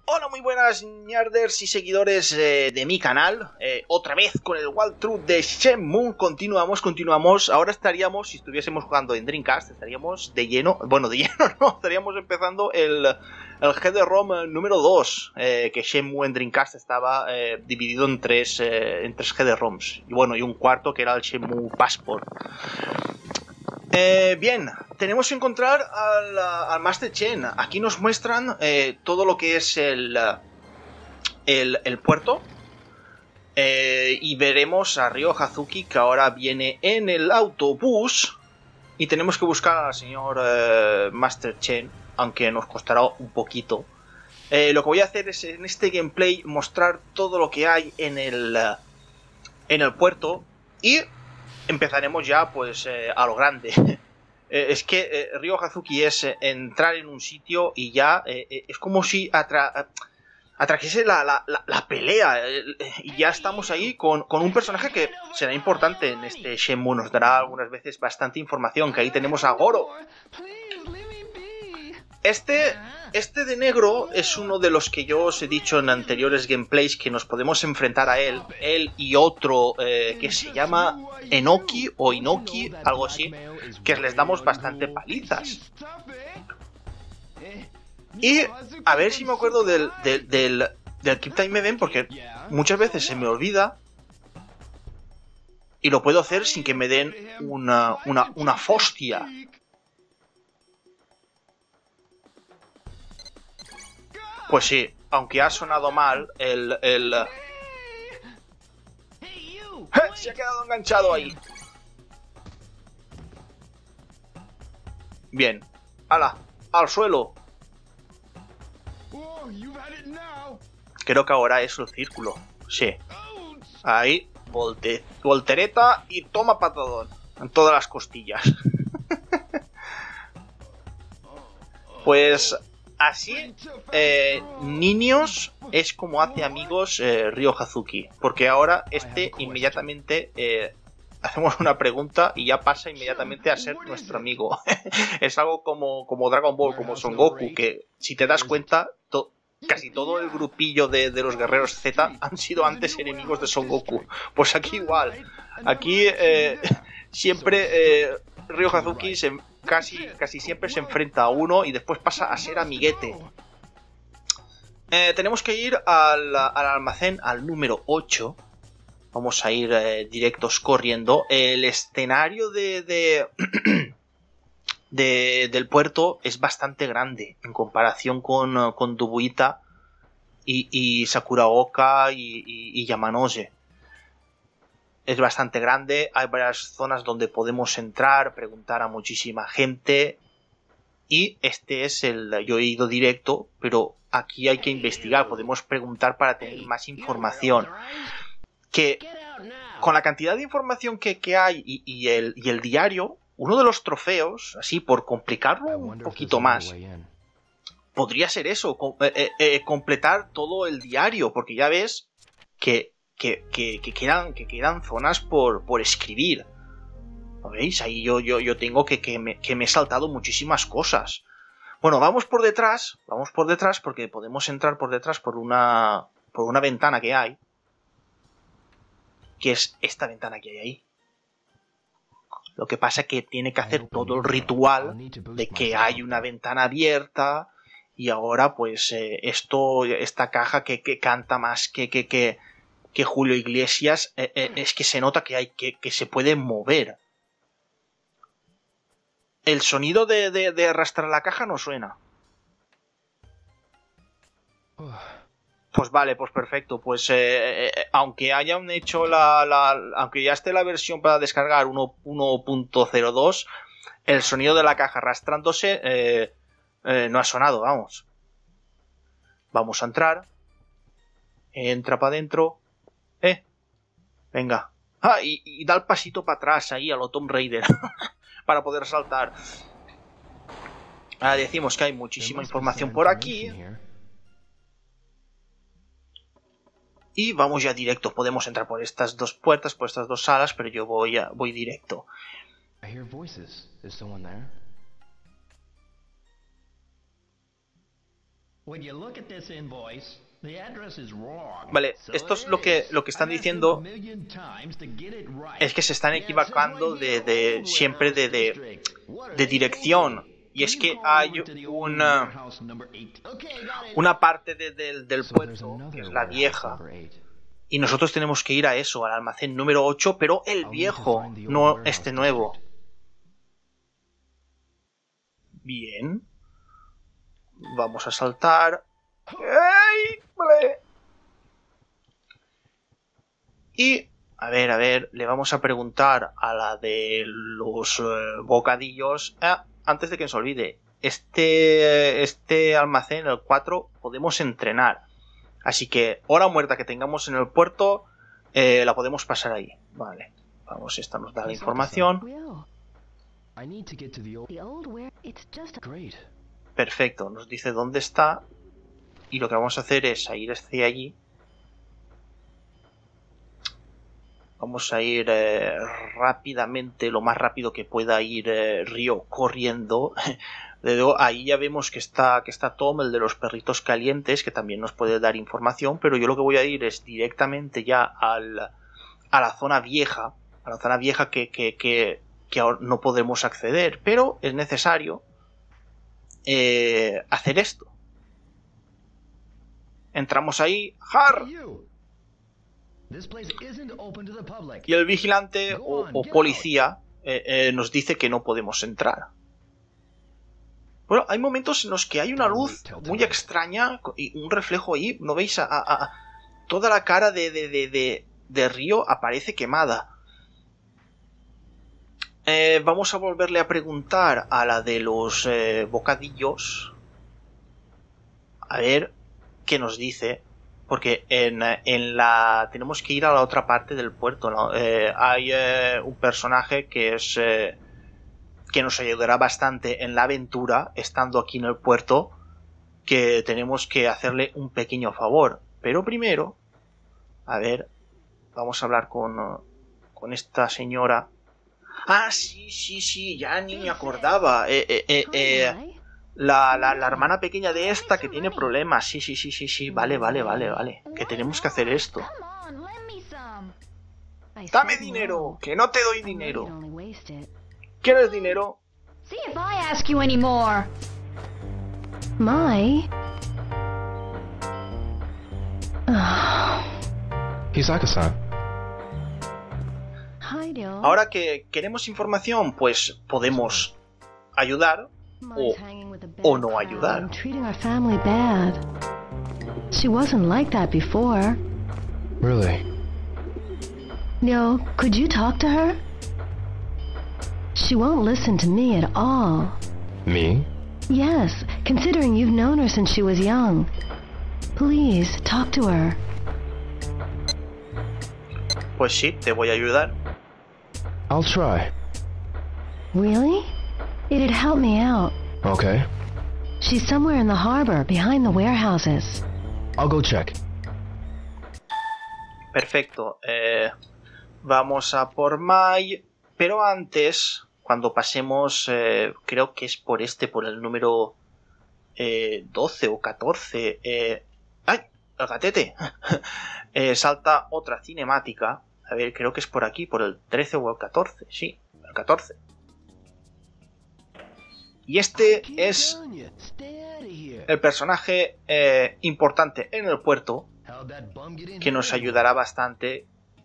Hola, muy buenas ñarders y seguidores de mi canal. Otra vez con el walkthrough de Shenmue. Continuamos. Ahora estaríamos, si estuviésemos jugando en Dreamcast, estaríamos de lleno. Bueno, de lleno no, estaríamos empezando el GD-ROM número 2. Que Shenmue en Dreamcast estaba dividido en tres GD-ROMs. Y bueno, y un cuarto que era el Shenmue Passport. Bien, tenemos que encontrar al Master Chen. Aquí nos muestran todo lo que es el puerto. Y veremos a Ryo Hazuki, que ahora viene en el autobús. Y tenemos que buscar al señor Master Chen, aunque nos costará un poquito. Lo que voy a hacer es en este gameplay mostrar todo lo que hay en el puerto. Y empezaremos ya pues a lo grande. Es que Ryo Hazuki es entrar en un sitio y ya es como si atrajese la pelea. Y ya estamos ahí con un personaje que será importante en este Shenmue. Nos dará algunas veces bastante información. Que ahí tenemos a Goro. Este de negro es uno de los que yo os he dicho en anteriores gameplays que nos podemos enfrentar a él. Él y otro que se llama Enoki o Inoki, algo así, que les damos bastante palizas. Y a ver si me acuerdo del Keep Time Event, porque muchas veces se me olvida. Y lo puedo hacer sin que me den una fostia. Pues sí, aunque ha sonado mal, se ha quedado enganchado ahí. Bien. ¡Hala! ¡Al suelo! Creo que ahora es el círculo. Sí. Ahí, voltereta y toma patadón. En todas las costillas. Pues así, niños, es como hace amigos Ryo Hazuki. Porque ahora inmediatamente hacemos una pregunta y ya pasa inmediatamente a ser nuestro amigo. Es algo como Dragon Ball, como Son Goku, que si te das cuenta, casi todo el grupillo de los guerreros Z han sido antes enemigos de Son Goku. Pues aquí igual. Aquí siempre Ryo Hazuki casi siempre se enfrenta a uno y después pasa a ser amiguete. Tenemos que ir al almacén, al número 8. Vamos a ir directos corriendo. El escenario del puerto es bastante grande en comparación con Dobuita y Sakuraoka y Yamanose. Es bastante grande, hay varias zonas donde podemos entrar, preguntar a muchísima gente. Y este es yo he ido directo, pero aquí hay que investigar, podemos preguntar para tener más información. Que con la cantidad de información que hay y el diario, uno de los trofeos, así por complicarlo un poquito más, podría ser eso, completar todo el diario, porque ya ves que quedan zonas por escribir. ¿Lo veis? Ahí yo tengo que me he saltado muchísimas cosas. Bueno, vamos por detrás porque podemos entrar por detrás por una ventana que hay. Que es esta ventana que hay ahí. Lo que pasa es que tiene que hacer todo el ritual de que hay una ventana abierta y ahora pues esta caja que canta más que Julio Iglesias es que se nota que se puede mover. El sonido de arrastrar la caja no suena. Pues vale, pues perfecto. Pues aunque hayan hecho aunque ya esté la versión para descargar 1.02, el sonido de la caja arrastrándose no ha sonado, vamos. Vamos a entrar. Entra para adentro. Venga. Ah, y da el pasito para atrás ahí a lo Tomb Raider. Para poder saltar. Ahora decimos que hay muchísima información por aquí. Y vamos ya directo. Podemos entrar por estas dos puertas, por estas dos salas, pero yo voy directo. Vale, esto es lo que están diciendo. Es que se están equivocando siempre de dirección. Y es que hay una parte del puerto, que es la vieja, y nosotros tenemos que ir a eso, al almacén número 8, pero el viejo, no este nuevo. Bien. Vamos a saltar. ¡Ey! Vale. Y, a ver, le vamos a preguntar a la de los bocadillos. Antes de que se olvide, este almacén, el 4, podemos entrenar. Así que hora muerta que tengamos en el puerto, la podemos pasar ahí. Vale, vamos, esta nos da la información. Perfecto, nos dice dónde está. Y lo que vamos a hacer es ir hacia allí. Vamos a ir rápidamente, lo más rápido que pueda ir Ryo corriendo. Ahí ya vemos que está Tom, el de los perritos calientes, que también nos puede dar información, pero yo lo que voy a ir es directamente ya a la zona vieja, que ahora no podemos acceder, pero es necesario hacer esto. Entramos ahí, ¡Har! Y el vigilante o policía nos dice que no podemos entrar. Bueno, hay momentos en los que hay una luz muy extraña y un reflejo ahí. ¿No veis? Toda la cara de Ryo aparece quemada. Vamos a volverle a preguntar a la de los bocadillos. A ver qué nos dice. Porque tenemos que ir a la otra parte del puerto, ¿no? Hay un personaje que es que nos ayudará bastante en la aventura, estando aquí en el puerto, que tenemos que hacerle un pequeño favor. Pero primero, a ver, vamos a hablar con esta señora. Ah, sí, ya ni me acordaba. La hermana pequeña de esta que tiene problemas. Sí. Vale. Que tenemos que hacer esto. Dame dinero, que no te doy dinero. ¿Quieres dinero? Hisaka-san. Ahora que queremos información, pues podemos ayudar o no ayudar. She wasn't like that before. Really? Yo, could you talk to her? She won't listen to me at all. Me? Yes, considering you've known her since she was young. Please, talk to her. Pues sí, te voy a ayudar. I'll try. Really? It'd help me out. Okay. She's somewhere in the harbor, behind the warehouses. I'll go check. Perfecto. Vamos a por Mai. Pero antes, cuando pasemos, creo que es por el número 12 o 14. ¡Ay! El gatete. Salta otra cinemática. A ver, creo que es por aquí, por el 13 o el 14. Sí, el 14. Y este es el personaje importante en el puerto, que nos ayudará bastante.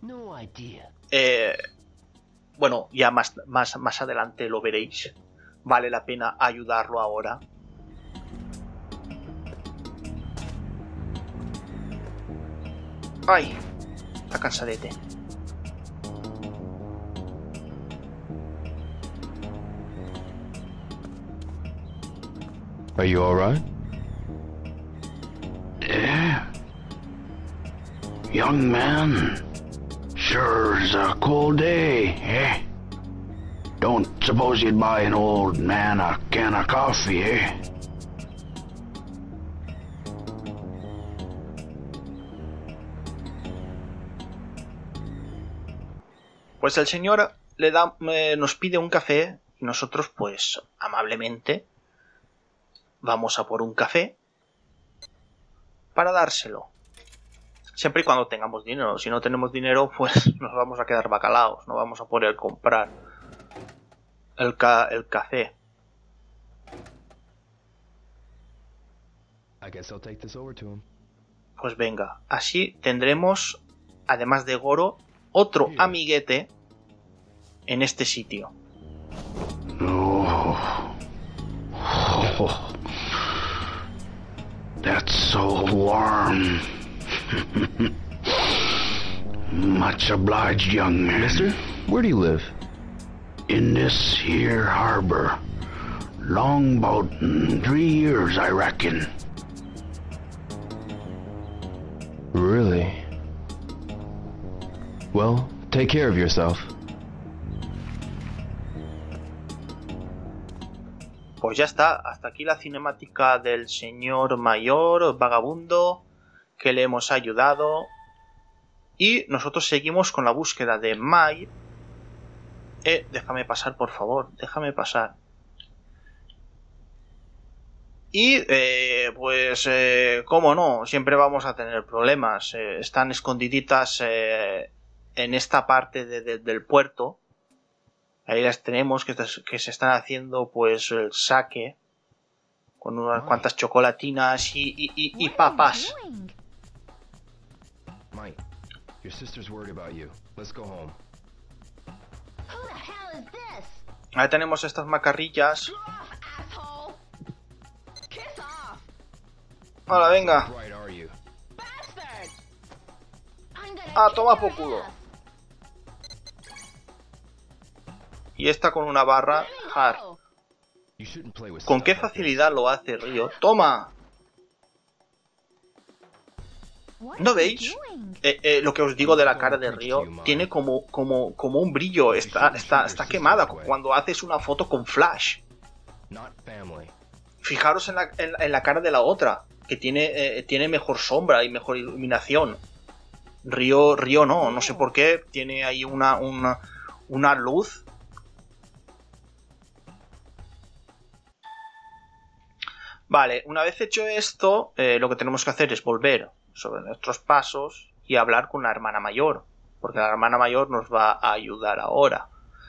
Bueno, ya más adelante lo veréis. Vale la pena ayudarlo ahora. ¡Ay! Está cansadete. Are you alright? Yeah. Young man. Sure is a cold day, eh? Don't suppose you'd buy an old man a can of coffee, eh? Pues el señor nos pide un café y nosotros, pues, amablemente, vamos a por un café. para dárselo. Siempre y cuando tengamos dinero. Si no tenemos dinero, pues nos vamos a quedar bacalaos. No vamos a poder comprar el café. I guess I'll take this over to him. Pues venga, así tendremos, además de Goro, otro amiguete en este sitio. Oh. Oh. That's so warm. Much obliged, young man. Mister, where do you live? In this here harbor. Long 'bout 3 years, I reckon. Really? Well, take care of yourself. Pues ya está, hasta aquí la cinemática del señor mayor vagabundo que le hemos ayudado. Y nosotros seguimos con la búsqueda de Mai. Déjame pasar, por favor, déjame pasar. Y, cómo no, siempre vamos a tener problemas. Están escondiditas en esta parte del puerto. Ahí las tenemos, que se están haciendo, pues, el sake. Con unas cuantas chocolatinas y papas. Mike, your sister's worried about you. Let's go home. Who the hell is this? Ahí tenemos estas macarrillas. Asshole! Kiss off! Hola, venga. Right, are you? Bastard! I'm gonna Ah, kick toma your por culo. ass. Y esta con una barra hard. Oh, You shouldn't play with ¿Con stuff qué like this. facilidad lo hace Ryo? ¡Toma! what ¿No are you veis? doing? Lo que os digo de la cara de Ryo tiene como un brillo. Está quemada cuando haces una foto con flash. Not family. Fijaros en la cara de la otra, que tiene mejor sombra y mejor iluminación. Ryo no sé por qué. Tiene ahí una luz. Vale, una vez hecho esto, lo que tenemos que hacer es volver sobre nuestros pasos y hablar con la hermana mayor, porque la hermana mayor nos va a ayudar ahora.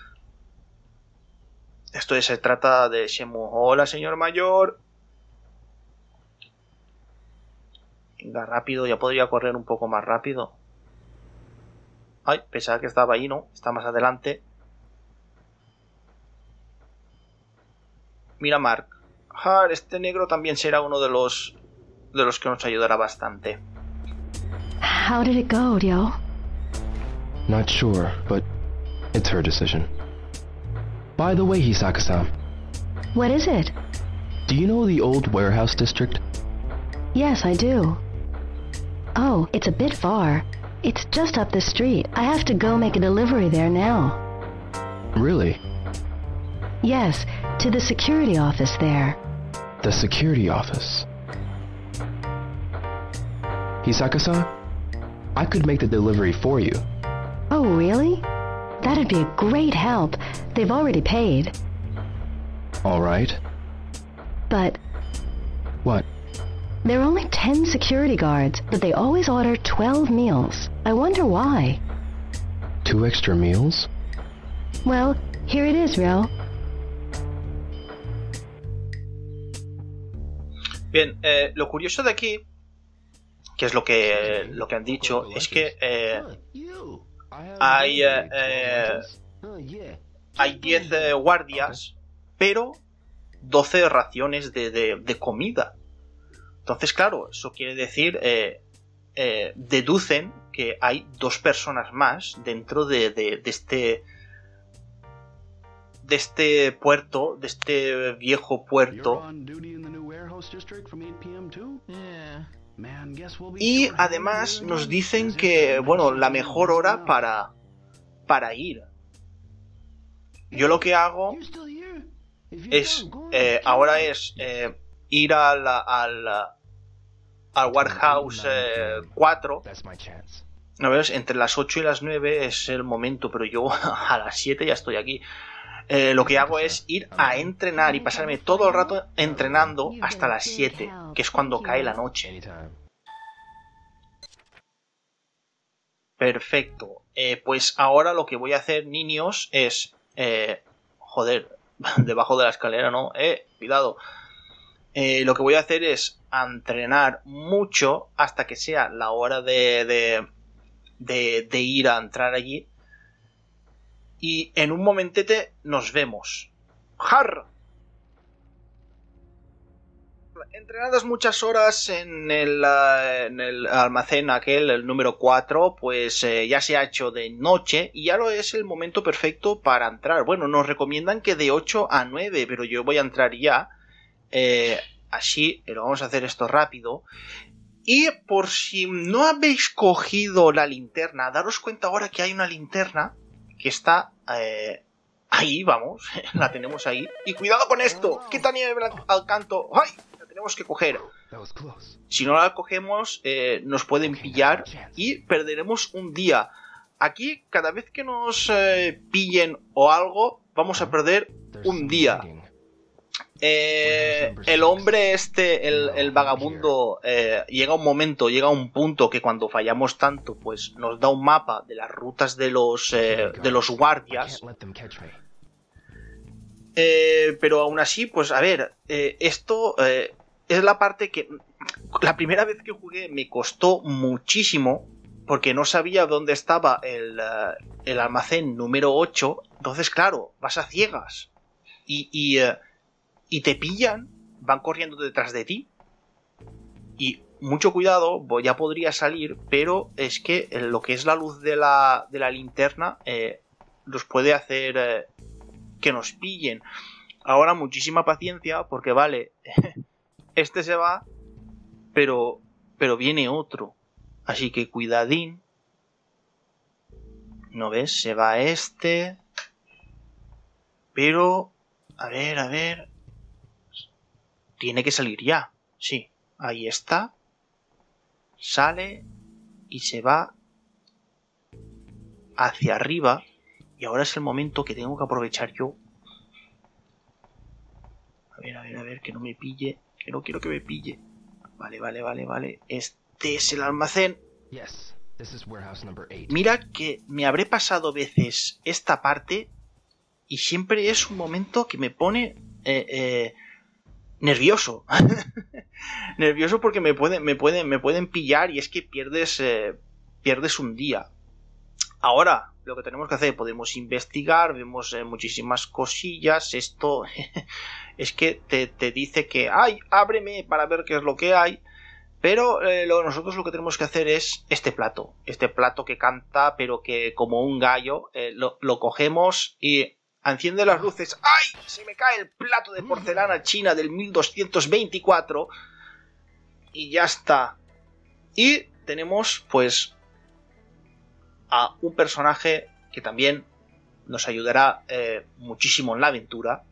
Esto se trata de Shemu. Hola, señor mayor. Venga, rápido, ya podría correr un poco más rápido. Ay, pensaba que estaba ahí, ¿no? Está más adelante. Mira, Mark. Este negro también será uno de los que nos ayudará bastante. How did it go, Ryo? Not sure, but it's her decision. By the way, Hisaka-san, What is it? do you know the old warehouse district? Yes, I do. Oh, it's a bit far. It's just up the street. I have to go make a delivery there now. Really? Yes, to the security office there. The security office. Hisaka-san, I could make the delivery for you. Oh, really? That'd be a great help. They've already paid. All right. But What? there are only 10 security guards, but they always order 12 meals. I wonder why. 2 extra meals? Well, here it is, Ryo. Bien, lo curioso de aquí, que es lo que han dicho, es que hay 10 guardias, pero 12 raciones de comida. Entonces, claro, eso quiere decir, deducen que hay 2 personas más dentro de este puerto, de este viejo puerto. Y además nos dicen que, bueno, la mejor hora para ir. Yo lo que hago es, ahora es ir al Warehouse 4. That's my chance. A ver, entre las 8 y las 9 es el momento, pero yo a las 7 ya estoy aquí. Lo que hago es ir a entrenar y pasarme todo el rato entrenando hasta las 7, que es cuando cae la noche. Anytime. Perfecto. Pues ahora lo que voy a hacer, niños, es... joder, debajo de la escalera, ¿no? Cuidado. Lo que voy a hacer es entrenar mucho hasta que sea la hora de ir a entrar allí. Y en un momentete nos vemos. ¡Jar! Entrenadas muchas horas en el almacén aquel, el número 4, pues ya se ha hecho de noche y ya es el momento perfecto para entrar. Bueno, nos recomiendan que de 8 a 9, pero yo voy a entrar ya. Así, pero vamos a hacer esto rápido. Y por si no habéis cogido la linterna, daros cuenta ahora que hay una linterna que está ahí, vamos, la tenemos ahí. Y cuidado con esto, quita nieve al canto. ¡Ay! La tenemos que coger. Si no la cogemos, nos pueden pillar y perderemos un día. Aquí, cada vez que nos pillen o algo, vamos a perder un día. El hombre el vagabundo, llega un punto que cuando fallamos tanto, pues nos da un mapa de las rutas de los guardias. Pero aún así, pues a ver, esto es la parte que la primera vez que jugué me costó muchísimo porque no sabía dónde estaba el almacén número 8. Entonces, claro, vas a ciegas y te pillan, van corriendo detrás de ti. Y mucho cuidado, ya podría salir, pero es que lo que es la luz de la linterna los puede hacer que nos pillen. Ahora muchísima paciencia, porque vale, este se va, pero viene otro. Así que cuidadín. ¿No ves? Se va este. Pero, a ver. Tiene que salir ya. Sí, ahí está. Sale y se va hacia arriba. Y ahora es el momento que tengo que aprovechar yo. A ver, que no me pille. Que no quiero que me pille. Vale. Este es el almacén. Mira que me habré pasado veces esta parte y siempre es un momento que me pone nervioso. Nervioso porque me pueden pillar y es que pierdes un día. Ahora, lo que tenemos que hacer, podemos investigar, vemos muchísimas cosillas. Esto es que te dice que ¡ay! Ábreme para ver qué es lo que hay. Pero nosotros lo que tenemos que hacer es este plato que canta, pero que como un gallo, lo cogemos y enciende las luces. ¡Ay! Se me cae el plato de porcelana china del 1224 y ya está. Y tenemos pues a un personaje que también nos ayudará muchísimo en la aventura,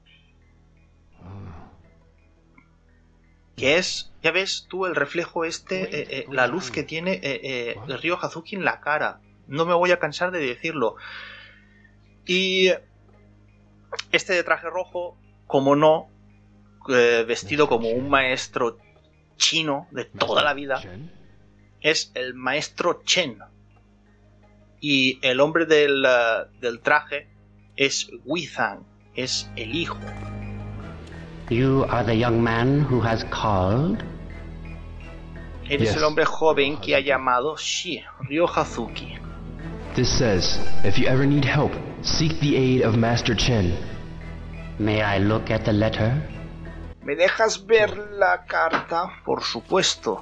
que es, ya ves tú el reflejo la luz que tiene el río Hazuki en la cara. No me voy a cansar de decirlo. Y este de traje rojo, como no, vestido como un maestro chino de toda la vida, es el maestro Chen. Y el hombre del traje es Wizang, es el hijo. You are the young man who has called? Eres el hombre joven que ha llamado. Sí, Ryo Hazuki. This says, if you ever need help, seek the aid of Master Chen. May I look at the letter? ¿Me dejas ver la carta? Por supuesto.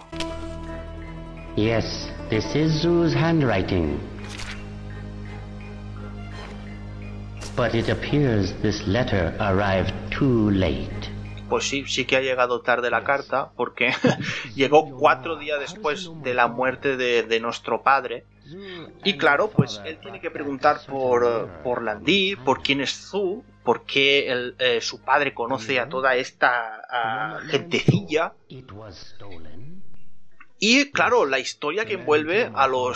Yes, this is Zhu's handwriting. But it appears this letter arrived too late. Pues sí que ha llegado tarde la carta, porque llegó 4 días después de la muerte de nuestro padre. Y claro, pues él tiene que preguntar por Lan-Di, por quién es Zhu, por qué su padre conoce a toda esta gentecilla. Y claro, la historia que envuelve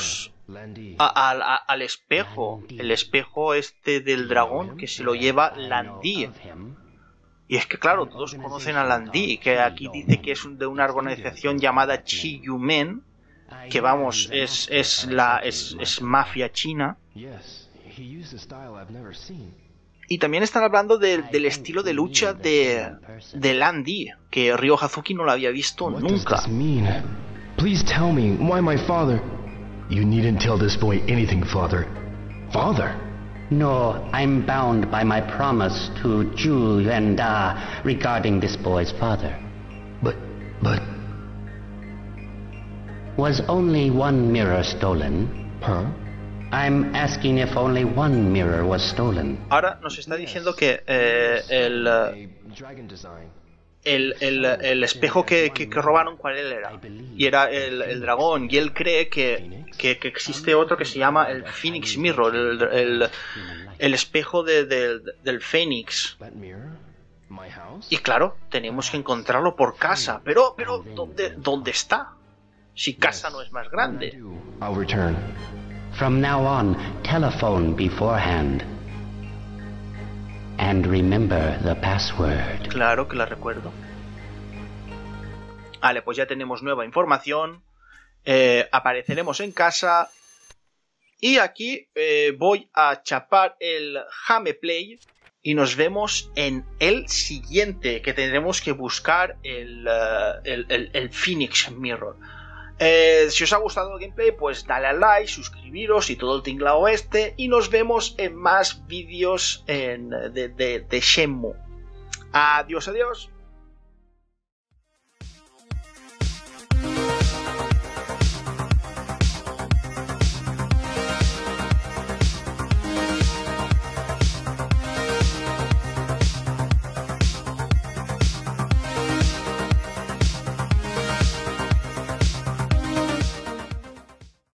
al espejo, el espejo del dragón que se lo lleva Lan-Di. Y es que claro, todos conocen a Lan-Di, que aquí dice que es de una organización llamada Chi-Yumen, que vamos, es mafia china. Yes, he used a style I've never seen. Y también están hablando del estilo de lucha de Lan Di, que Ryo Hazuki no lo había visto What does nunca. this mean? Please tell me, why my father? You needn't tell this boy anything, father. Father? No, I'm bound by my promise to Zhu Yuanda regarding this boy's father. But... Was only one mirror stolen? Huh? I'm asking if only one mirror was stolen. Ahora nos está diciendo que A dragon design. el espejo que robaron, ¿cuál era? Y era el dragón, y él cree que existe otro que se llama el Phoenix Mirror, el espejo del Fénix. That mirror? My house? Y claro, tenemos que encontrarlo por casa, pero ¿dónde está? Si casa no es más grande. I'll return. From now on, telephone beforehand. And remember the password. Claro que la recuerdo. Vale, pues ya tenemos nueva información. Apareceremos en casa. Y aquí voy a chapar el Jame Play. Y nos vemos en el siguiente, que tendremos que buscar el Phoenix Mirror. Si os ha gustado el gameplay, pues dale al like, suscribiros y todo el tinglao este. Y nos vemos en más vídeos de Shenmue. Adiós, adiós.